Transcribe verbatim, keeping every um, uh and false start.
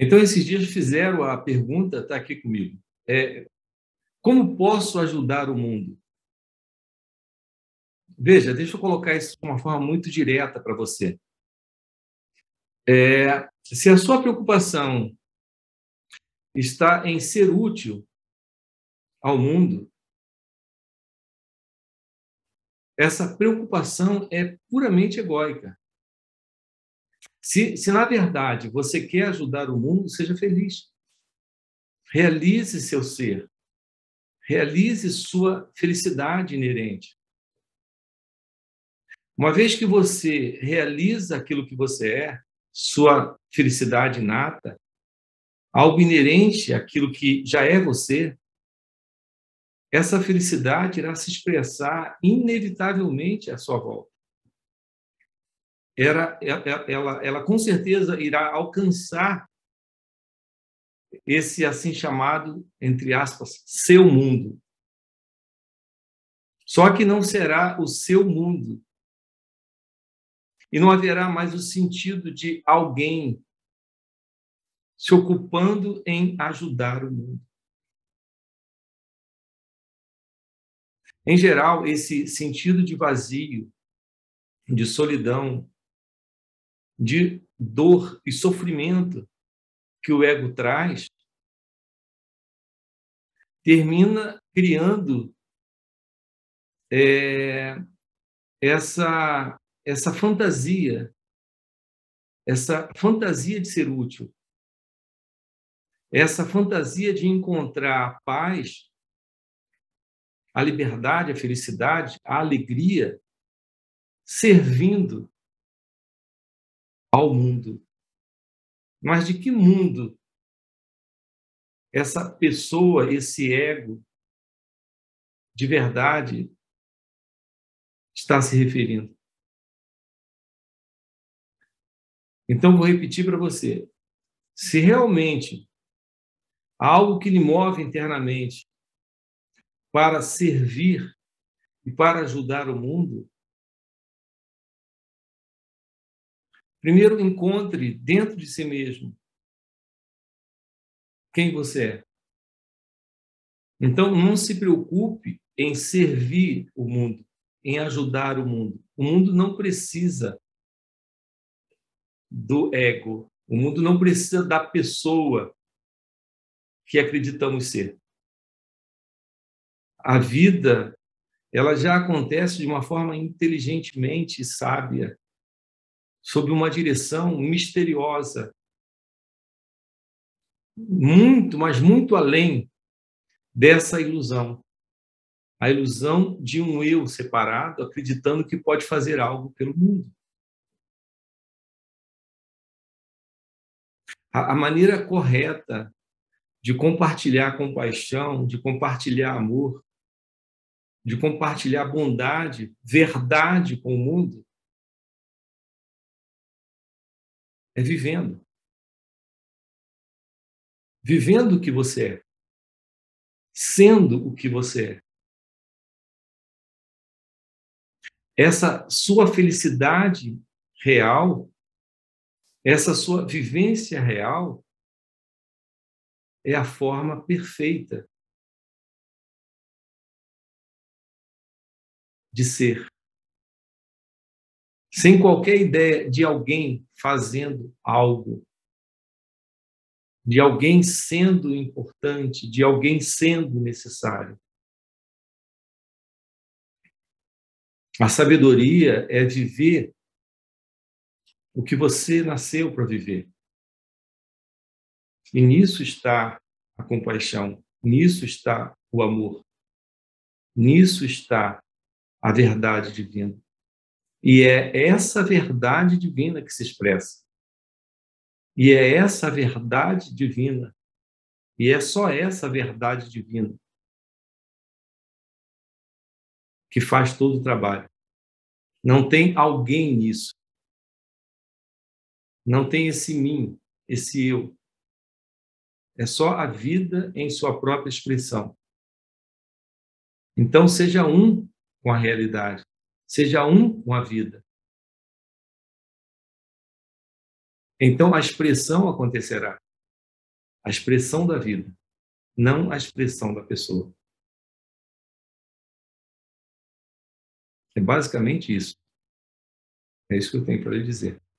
Então, esses dias fizeram a pergunta, está aqui comigo, é, como posso ajudar o mundo? Veja, deixa eu colocar isso de uma forma muito direta para você. É, se a sua preocupação está em ser útil ao mundo, essa preocupação é puramente egóica. Se, se na verdade você quer ajudar o mundo, seja feliz. Realize seu ser. Realize sua felicidade inerente. Uma vez que você realiza aquilo que você é, sua felicidade inata, algo inerente àquilo que já é você, essa felicidade irá se expressar inevitavelmente à sua volta. Ela, ela, ela, ela com certeza irá alcançar esse assim chamado, entre aspas, seu mundo. Só que não será o seu mundo. E não haverá mais o sentido de alguém se ocupando em ajudar o mundo. Em geral, esse sentido de vazio, de solidão, de dor e sofrimento que o ego traz, termina criando é, essa, essa fantasia, essa fantasia de ser útil, essa fantasia de encontrar a paz, a liberdade, a felicidade, a alegria, servindo ao mundo. Mas de que mundo essa pessoa, esse ego, de verdade, está se referindo? Então, vou repetir para você. Se realmente há algo que lhe move internamente para servir e para ajudar o mundo, primeiro encontre dentro de si mesmo quem você é. Então, não se preocupe em servir o mundo, em ajudar o mundo. O mundo não precisa do ego. O mundo não precisa da pessoa que acreditamos ser. A vida, ela já acontece de uma forma inteligentemente sábia, sob uma direção misteriosa, muito, mas muito além dessa ilusão. A ilusão de um eu separado, acreditando que pode fazer algo pelo mundo. A maneira correta de compartilhar compaixão, de compartilhar amor, de compartilhar bondade, verdade com o mundo, é vivendo. Vivendo o que você é. Sendo o que você é. Essa sua felicidade real, essa sua vivência real, é a forma perfeita de ser. Sem qualquer ideia de alguém fazendo algo, de alguém sendo importante, de alguém sendo necessário. A sabedoria é viver o que você nasceu para viver. E nisso está a compaixão, nisso está o amor, nisso está a verdade divina. E é essa verdade divina que se expressa. E é essa verdade divina, e é só essa verdade divina que faz todo o trabalho. Não tem alguém nisso. Não tem esse mim, esse eu. É só a vida em sua própria expressão. Então, seja um com a realidade. Seja um com a vida. Então, a expressão acontecerá. a expressão da vida, não a expressão da pessoa. É basicamente isso. É isso que eu tenho para lhe dizer.